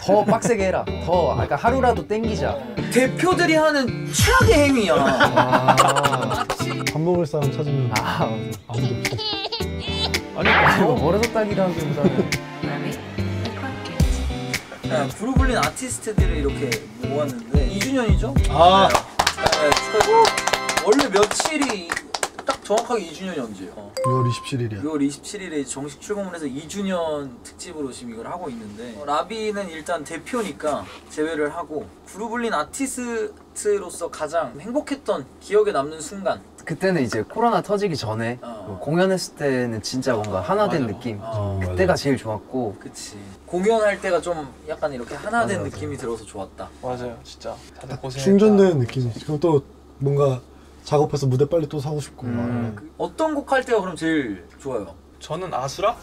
더 빡세게 해라. 더 그러니까 하루라도 땡기자. 대표들이 하는 최악의 행위야. 밥 먹을 사람 찾으면 아무도 없어. 아니 버릇없다기라기보다는 브루블린 아티스트들을 이렇게 모았는데 2주년이죠? 원래 며칠이 딱 정확하게 2주년이 언제예요? 6월 27일이야. 6월 27일에 정식 출범을 해서 2주년 특집으로 지금 이걸 하고 있는데 라비는 일단 대표니까 제외를 하고 브루블린 아티스트로서 가장 행복했던 기억에 남는 순간 그때는 이제 코로나 터지기 전에 공연했을 때는 진짜 뭔가 하나 된 느낌 그때가 제일 좋았고 그치 공연할 때가 좀 약간 이렇게 하나 된 느낌이 들어서 좋았다. 맞아요 진짜 다들 고생했다. 충전되는 느낌이지. 그리고 또 뭔가 작업해서 무대 빨리 또 사고 싶고 어떤 곡 할 때가 그럼 제일 좋아요? 저는 아수라?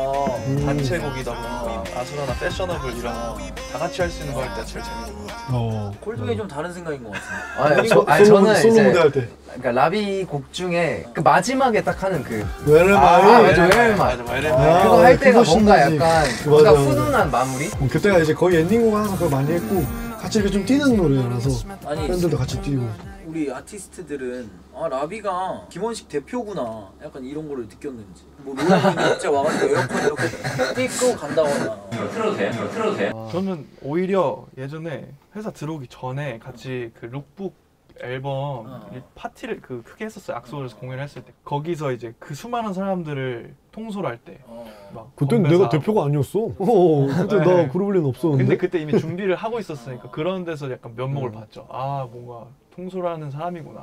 단체곡이다 보니까 아수라나 패셔너블 이런 다 같이 할 수 있는 거 할 때 제일 재밌는 것 같아요. 콜드웨이 좀 다른 생각인 것 같은데. 저는 이제 솔로 무대 할 때 그러니까 라비 곡 중에 그 마지막에 딱 하는 그 웨르마이 웨르마이 웨르마이 그거 할 때가 그거 뭔가 신나지. 약간 맞아, 뭔가 맞아. 훈훈한 마무리? 그때가 이제 거의 엔딩곡 항상 그걸 많이 했고 같이 이렇게 좀 뛰는 노래라서 아니 팬들도 같이 뛰고 우리 아티스트들은 아 라비가 김원식 대표구나 약간 이런 거를 느꼈는지 뭐 롤러분이 갑자기 와가지고 에어컨 이렇게 띄고 간다거나 틀어도 돼? 저는 오히려 예전에 회사 들어오기 전에 같이 그 룩북 앨범 파티를 그 크게 했었어요. 악소에서 공연을 했을 때 거기서 이제 그 수많은 사람들을 통솔할 때 막 그땐 내가 대표가 아니었어. 그때 나 브루블린 없었는데. 근데 그때 이미 준비를 하고 있었으니까 그런 데서 약간 면목을 봤죠. 아 뭔가 통솔하는 사람이구나.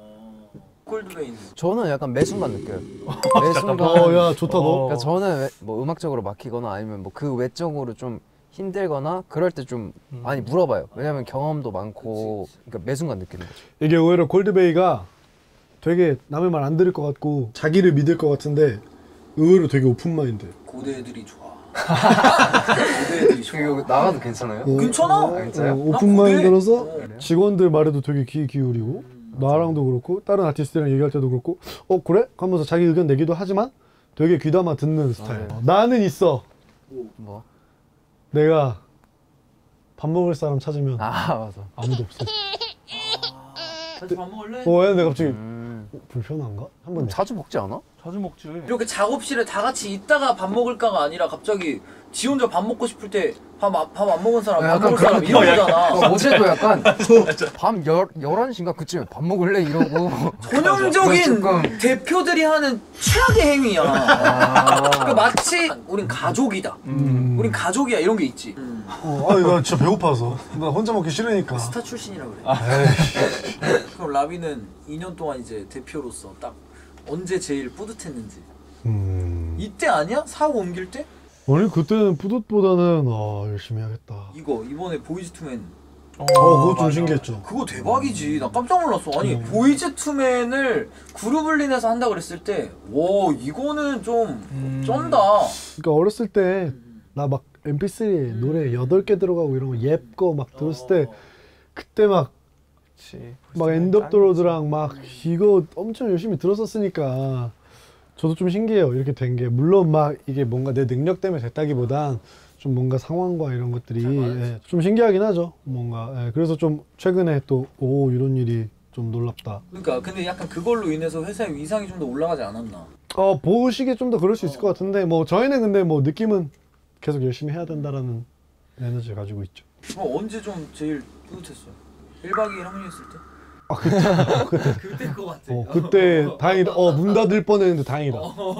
콜드웨이는 저는 약간 매 순간 느껴요. 매 순간 야 좋다 너. 그러니까 저는 뭐 음악적으로 막히거나 아니면 뭐 그 외적으로 좀 힘들거나 그럴 때 좀 많이 물어봐요. 왜냐면 경험도 많고 그러니까 매 순간 느끼는 거죠. 이게 오히려 콜드베이가 되게 남의 말 안 들을 것 같고 자기를 믿을 것 같은데 의외로 되게 오픈마인드. 고대 애들이 좋아. 고대 애들이 좋아. 이거 나가도 괜찮아요? 괜찮아. 진짜요? 오픈마인드라서 직원들 말에도 되게 귀 기울이고 나랑도 그렇고 다른 아티스트랑 얘기할 때도 그렇고 그래? 하면서 자기 의견 내기도 하지만 되게 귀담아 듣는 스타일. 나는 있어. 뭐? 내가 밥 먹을 사람 찾으면 맞아. 아무도 없어. 같이 밥 먹을래? 내가 갑자기 불편한가? 한번 자주 먹지 않아? 자주 먹지. 이렇게 작업실에 다 같이 있다가 밥 먹을까가 아니라 갑자기 지 혼자 밥 먹고 싶을 때 밥 안 먹은 사람 밥 먹을 사람 이런 거잖아. 어제도 약간 밤 11시인가 그쯤에 밥 먹을래 이러고 전형적인 대표들이 하는 최악의 행위야. 그 마치 우린 가족이다. 우린 가족이야 이런 게 있지. 아니 나 진짜 배고파서 나 혼자 먹기 싫으니까. 스타 출신이라 그래. 그럼 라비는 2년 동안 이제 대표로서 딱 언제 제일 뿌듯했는지. 이때 아니야? 사고 옮길 때? 아니 그때는 뿌듯보다는 열심히 해야겠다. 이거 이번에 보이즈 투맨. 그거 좀 신기했죠. 그거 대박이지. 나 깜짝 놀랐어. 아니 보이즈 투맨을 그루블린에서 한다 그랬을 때, 와 이거는 좀 쩐다. 그러니까 어렸을 때 나 막 MP3 노래 8개 들어가고 이런 거 옙거 막 들었을 때 그때 막 엔드 오브 더 로드랑 막 이거 엄청 열심히 들었었으니까 저도 좀 신기해요. 이렇게 된 게. 물론 막 이게 뭔가 내 능력 때문에 됐다기보단 좀 뭔가 상황과 이런 것들이 좀 신기하긴 하죠. 뭔가 그래서 좀 최근에 또 이런 일이 좀 놀랍다. 그러니까 근데 약간 그걸로 인해서 회사의 위상이 좀 더 올라가지 않았나? 보시기에 좀 더 그럴 수 있을 것 같은데 뭐 저희는 근데 뭐 느낌은 계속 열심히 해야 된다라는 에너지를 가지고 있죠. 언제 좀 제일 뿌듯했어요? 1박 2일 합류했을 때? 그때일 것 같아. 그때 다행이다. 문 닫을 뻔했는데 다행이다.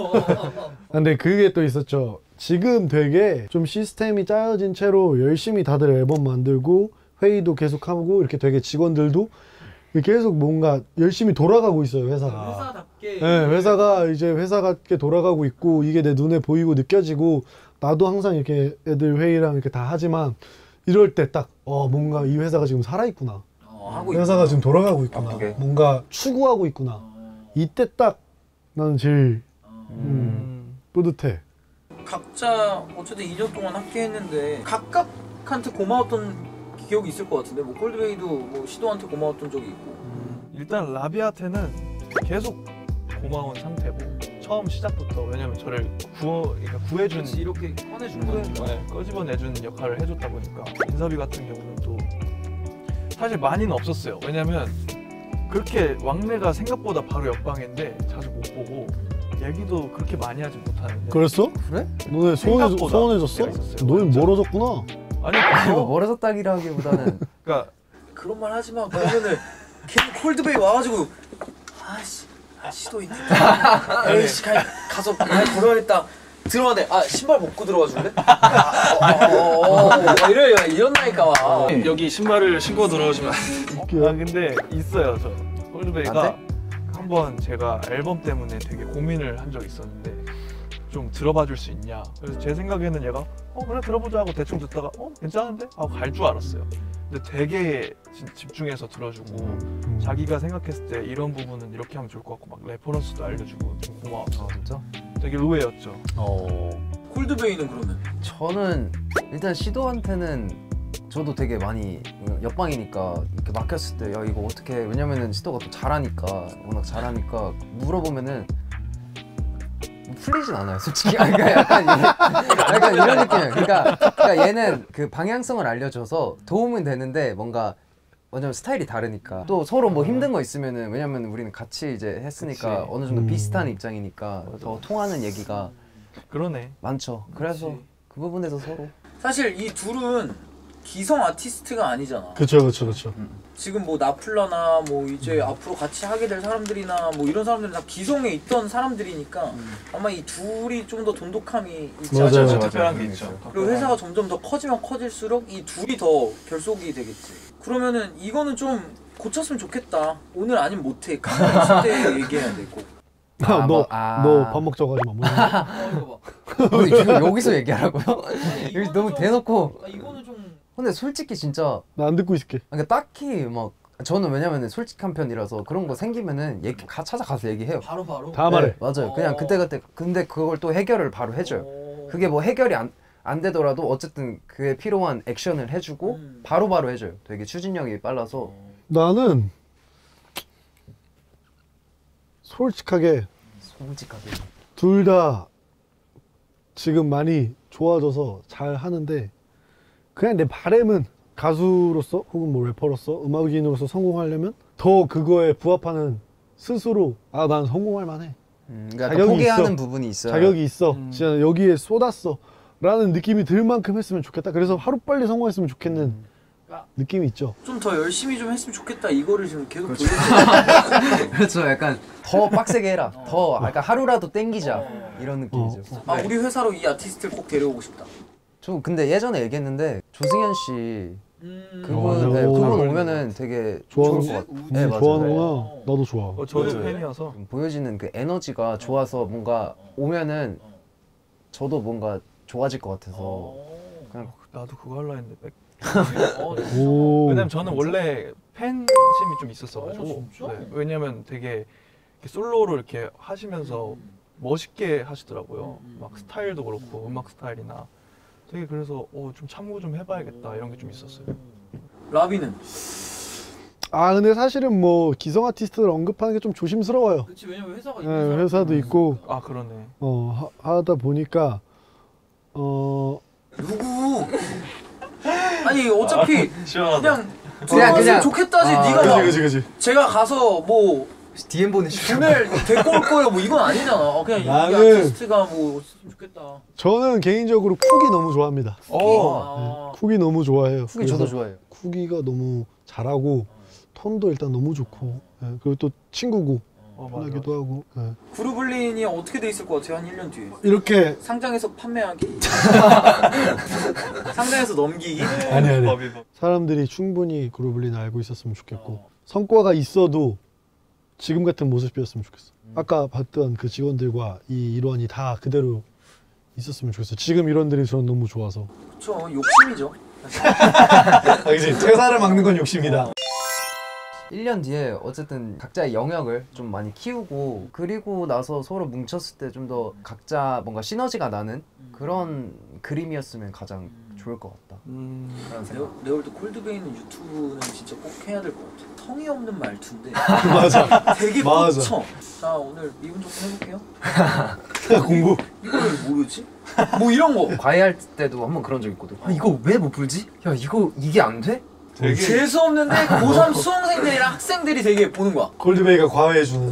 근데 그게 또 있었죠. 지금 되게 좀 시스템이 짜여진 채로 열심히 다들 앨범 만들고 회의도 계속 하고 이렇게 되게 직원들도 계속 뭔가 열심히 돌아가고 있어요, 회사가. 회사답게. 네, 회사가 이제 회사같게 돌아가고 있고 이게 내 눈에 보이고 느껴지고 나도 항상 이렇게 애들 회의랑 이렇게 다 하지만 이럴 때 딱 뭔가 이 회사가 지금 살아있구나. 회사가 지금 돌아가고 있구나. 바쁘게. 뭔가 추구하고 있구나. 이때 딱 나는 제일 뿌듯해. 각자 어쨌든 2년 동안 함께 했는데 각각한테 고마웠던 기억이 있을 것 같은데 뭐 콜드웨이도 뭐 시도한테 고마웠던 적이 있고 일단 라비한테는 계속 고마운 상태고 처음 시작부터 왜냐면 저를 그러니까 구해준 이렇게 꺼내준 거니까. 네, 꺼집어내준 역할을 해줬다 보니까 인섭이 같은 경우는 또 사실 많이는 없었어요. 왜냐면 그렇게 왕래가 생각보다 바로 옆방인데 자주 못 보고 얘기도 그렇게 많이 하지 못하는데. 그랬어? 그래? 너네 생각보다 소원해졌어? 내가 있었어요. 너희 완전. 멀어졌구나. 아니 뭐 멀어졌다기라기보다는 그러니까 그런 말 하지 마. 그러면은 괜히 콜드베이 와가지고 아씨 시도 있네. 에이씨 가서 말 걸어야겠다. 들어가네. 아 신발 벗고 들어가 줄래? 이런다니까 와. 여기 신발을 신고 들어오시면 웃겨. 아 근데 있어요 저 홀드베이가 안 한번 제가 앨범 때문에 되게 고민을 한 적이 있었는데 좀 들어봐 줄 수 있냐 그래서 제 생각에는 얘가 그래 들어보자 하고 대충 듣다가 괜찮은데? 하고 갈 줄 알았어요. 근데 되게 집중해서 들어주고 자기가 생각했을 때 이런 부분은 이렇게 하면 좋을 것 같고 막 레퍼런스도 알려주고 좀 고마웠어. 진짜? 되게 의외였죠. 콜드베이는 그러면 저는 일단 시도한테는 저도 되게 많이 옆방이니까 이렇게 막혔을 때 야 이거 어떻게 왜냐면은 시도가 또 잘하니까 워낙 잘하니까 물어보면은 풀리진 않아요 솔직히. 그러니까 약간 이런 느낌이에요. 그러니까 얘는 그 방향성을 알려줘서 도움은 되는데 뭔가 왜냐면 스타일이 다르니까 또 서로 뭐 힘든 거 있으면은 왜냐면 우리는 같이 이제 했으니까 그치. 어느 정도 비슷한 입장이니까 맞아. 더 통하는 얘기가 그러네. 많죠. 그래서 그치. 그 부분에서 서로 사실 이 둘은 기성 아티스트가 아니잖아. 그쵸. 지금 뭐 나플라나 뭐 이제 앞으로 같이 하게 될 사람들이나 뭐 이런 사람들은 다 기성에 있던 사람들이니까 아마 이 둘이 좀 더 돈독함이 있지 맞아요. 않을까. 특별한 게 있죠. 그리고 회사가 점점 더 커지면 커질수록 이 둘이 더 결속이 되겠지. 그러면은 이거는 좀 고쳤으면 좋겠다. 오늘 아니면 못해. 카메라 있을 때 얘기해야 되고. 너 밥 먹자고 하지 마. 이거 봐. 아니, 지금 여기서 얘기하라고요? 여기 이거는 너무 좀- 대놓고. 이거는 좀 근데 솔직히 진짜 나 안 듣고 있을게. 그러니까 딱히 막 저는 왜냐면은 솔직한 편이라서 그런 거 생기면은 찾아가서 얘기해요. 바로. 다 말해. 네, 맞아요. 그냥 그때 근데 그걸 또 해결을 바로 해줘요. 그게 뭐 해결이 안 되더라도 어쨌든 그에 필요한 액션을 해주고 바로바로 해줘요. 되게 추진력이 빨라서. 나는 솔직하게 둘 다 지금 많이 좋아져서 잘 하는데 그냥 내 바람은 가수로서 혹은 뭐 래퍼로서 음악인으로서 성공하려면 더 그거에 부합하는 스스로 난 성공할 만해. 그러니까 자격이 포기하는 있어. 부분이 있어요. 자격이 있어. 진짜 여기에 쏟았어. 라는 느낌이 들 만큼 했으면 좋겠다. 그래서 하루빨리 성공했으면 좋겠는 느낌이 있죠. 좀 더 열심히 좀 했으면 좋겠다. 이거를 지금 계속 보여줘. 그렇죠. 약간 더 빡세게 해라. 더 약간 하루라도 땡기자 이런 느낌이죠. 아 네. 우리 회사로 이 아티스트를 꼭 데려오고 싶다. 저 근데 예전에 얘기했는데 조승현 씨 그분 맞아. 그분 오면은 되게 좋을 것 같아. 네, 맞아요. 좋아하는구나. 나도 좋아. 저도 네. 팬이어서 보여지는 그 에너지가 좋아서 뭔가 오면은 저도 뭔가 좋아질 것 같아서 그냥 나도 그거 하려 했는데 오. 왜냐면 저는 원래 팬심이 좀 있었어가지고 진짜? 네, 왜냐면 되게 이렇게 솔로로 이렇게 하시면서 멋있게 하시더라고요. 막 스타일도 그렇고 음악 스타일이나 되게 그래서 좀 참고 좀 해봐야겠다 이런 게 좀 있었어요. 라비는? 근데 사실은 뭐 기성 아티스트를 언급하는 게 좀 조심스러워요. 그렇지 왜냐면 회사가 네, 회사도 있고 아 그러네. 하다 보니까 누구? 아니 어차피 시원하다. 그냥 좋겠다지. 네가 막 그지. 제가 가서 뭐 DM 보내주세요. 돈을 데리고 올 거예요 뭐 이건 아니잖아. 그냥 이 나는- 아티스트가 뭐 했으면 좋겠다. 저는 개인적으로 쿡이 너무 좋아합니다. 아. 쿡이 너무 좋아해요. 후기 저도 좋아해요. 쿡이가 너무 잘하고 톤도 일단 너무 좋고 그리고 또 친구고 맞아. 편하기도 하고 그루블린이 어떻게 돼 있을 것 같아요? 한 1년 뒤에 이렇게 상장해서 판매하기? 상장해서 넘기기? 아니 법이도. 사람들이 충분히 그루블린을 알고 있었으면 좋겠고 성과가 있어도 지금 같은 모습이었으면 좋겠어. 아까 봤던 그 직원들과 이 일원이 다 그대로 있었으면 좋겠어. 지금 일원들이 저는 너무 좋아서. 그쵸 욕심이죠. 그치 퇴사를 막는 건 욕심이다. 1년 뒤에 어쨌든 각자의 영역을 좀 많이 키우고 그리고 나서 서로 뭉쳤을 때 좀 더 각자 뭔가 시너지가 나는 그런 그림이었으면 가장 좋을 것 같다. 그런 생각. 레올드 콜드베이는 유튜브는 진짜 꼭 해야 될 것 같아. 성의 없는 말투인데 맞아. 되게 맞아. 꽂혀. 자 오늘 미분 조금 해볼게요. 공부. 이걸 모르지? 뭐 이런 거. 과외할 때도 한번 그런 적 있거든. 아 이거 왜 못 풀지? 야 이게 안 돼? 되게 재수 없는데 고3 수험생들이랑 학생들이 되게 보는 거야. 골드베이가 과외해주는.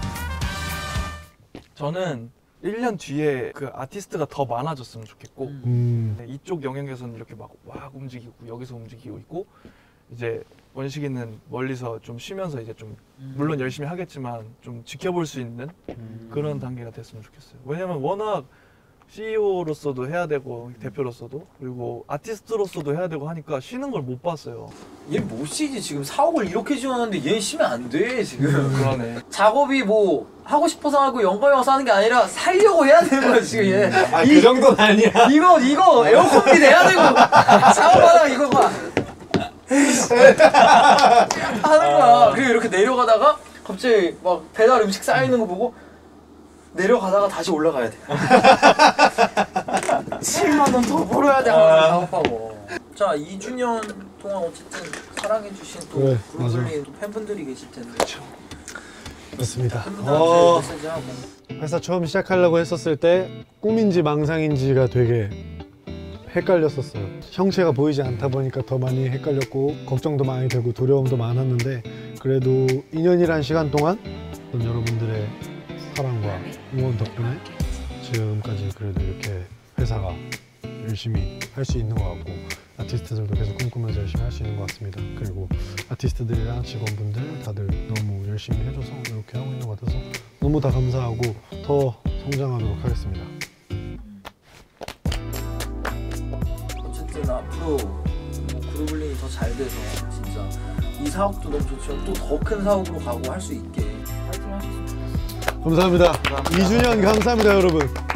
저는 1년 뒤에 그 아티스트가 더 많아졌으면 좋겠고 네, 이쪽 영역에서는 이렇게 막 움직이고 여기서 움직이고 있고 이제 원식이는 멀리서 좀 쉬면서 이제 좀 물론 열심히 하겠지만 좀 지켜볼 수 있는 그런 단계가 됐으면 좋겠어요. 왜냐면 워낙 CEO로서도 해야 되고 대표로서도 그리고 아티스트로서도 해야 되고 하니까 쉬는 걸 못 봤어요. 얘 못 쉬지. 지금 사옥을 이렇게 지어놨는데 얘 쉬면 안 돼 지금. 그러네. 작업이 뭐 하고 싶어서 하고 영감이 와서 하는 게 아니라 살려고 해야 되는 거야 지금 얘. 그 정도는 아니야. 이거 에어컨비 내야 되고 작업하다가 이거 막 하는 거야. 그리고 이렇게 내려가다가 갑자기 막 배달 음식 쌓여있는 거 보고 내려가다가 다시 올라가야 돼. 7만 원 더 벌어야 돼. 작업하고. 자 2주년 동안 어쨌든 사랑해주신 또 그래, 그룹블린 또 팬분들이 계실 텐데. 맞습니다. 팬분들한테 메시지 하고. 회사 처음 시작하려고 했었을 때 꿈인지 망상인지가 되게 헷갈렸었어요. 형체가 보이지 않다 보니까 더 많이 헷갈렸고 걱정도 많이 되고 두려움도 많았는데 그래도 2년이란 시간 동안 여러분들의 사랑과 응원 덕분에 지금까지 그래도 이렇게 회사가 열심히 할 수 있는 것 같고 아티스트들도 계속 꿈꾸면서 열심히 할 수 있는 것 같습니다. 그리고 아티스트들이랑 직원분들 다들 너무 열심히 해줘서 이렇게 하고 있는 것 같아서 너무 다 감사하고 더 성장하도록 하겠습니다. 어쨌든 앞으로 뭐 그룹블린이 더 잘 돼서 진짜 이 사업도 너무 좋지만 또 더 큰 사업으로 가고 할 수 있게 파이팅 하셨으면 좋겠습니다. 감사합니다. 2주년 감사합니다 여러분.